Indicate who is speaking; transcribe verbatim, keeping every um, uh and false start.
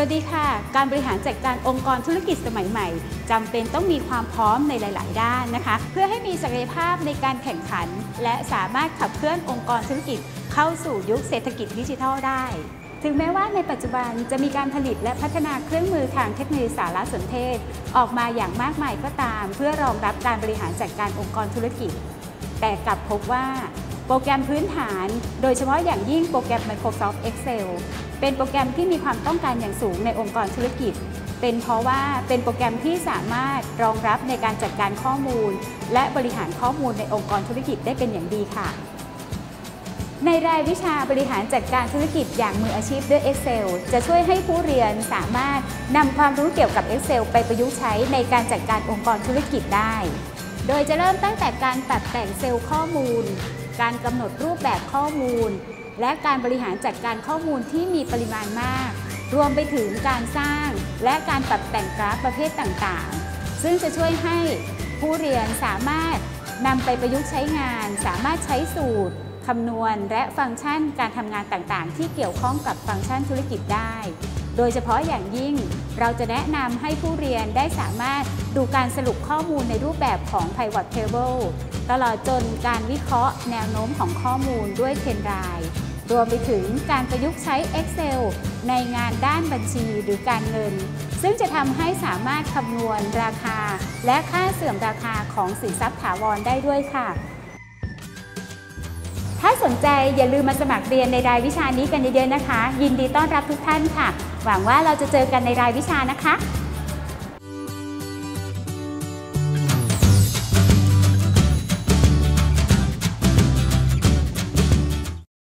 Speaker 1: วัสดีค่ะการบริหารจัดการองค์กรธุรกิจสมัยใหม่จำเป็นต้องมีความพร้อมในหลายๆด้านนะคะเพื่อให้มีศักยภาพในการแข่งขันและสามารถขับเคลื่อนองค์กรธุรกิจเข้าสู่ยุคเศรษฐกิจดิจิทัลได้ถึงแม้ว่าในปัจจุบันจะมีการผลิตและพัฒนาเครื่องมือทางเทคโนโลยีสารสนเทศออกมาอย่างมากมายก็ตามเพื่อรองรับการบริหารจัดการองค์กรธุรกิจแต่กลับพบว่าโปรแกรมพื้นฐานโดยเฉพาะอย่างยิ่งโปรแกรม Microsoft Excel เป็นโปรแกรมที่มีความต้องการอย่างสูงในองค์กรธุรกิจเป็นเพราะว่าเป็นโปรแกรมที่สามารถรองรับในการจัดการข้อมูลและบริหารข้อมูลในองค์กรธุรกิจได้เป็นอย่างดีค่ะในรายวิชาบริหารจัดการธุรกิจอย่างมืออาชีพด้วย Excel จะช่วยให้ผู้เรียนสามารถนำความรู้เกี่ยวกับ Excel ไปประยุกต์ใช้ในการจัดการองค์กรธุรกิจได้โดยจะเริ่มตั้งแต่การตัดแต่งเซลล์ข้อมูลการกำหนดรูปแบบข้อมูลและการบริหารจัดการข้อมูลที่มีปริมาณมากรวมไปถึงการสร้างและการปรับแต่งกราฟประเภทต่างๆซึ่งจะช่วยให้ผู้เรียนสามารถนำไปประยุกต์ใช้งานสามารถใช้สูตรคำนวณและฟังก์ชันการทำงานต่างๆที่เกี่ยวข้องกับฟังก์ชันธุรกิจได้โดยเฉพาะอย่างยิ่งเราจะแนะนำให้ผู้เรียนได้สามารถดูการสรุปข้อมูลในรูปแบบของ Pivot Table ตลอดจนการวิเคราะห์แนวโน้มของข้อมูลด้วยเทรนด์ไลน์รวมไปถึงการประยุกต์ใช้ Excel ในงานด้านบัญชีหรือการเงินซึ่งจะทำให้สามารถคำนวณราคาและค่าเสื่อมราคาของสินทรัพย์ถาวรได้ด้วยค่ะถ้าสนใจอย่าลืมมาสมัครเรียนในรายวิชานี้กันเยอะๆนะคะยินดีต้อนรับทุกท่านค่ะหวังว่าเราจะเจอกันในรายวิชานะคะ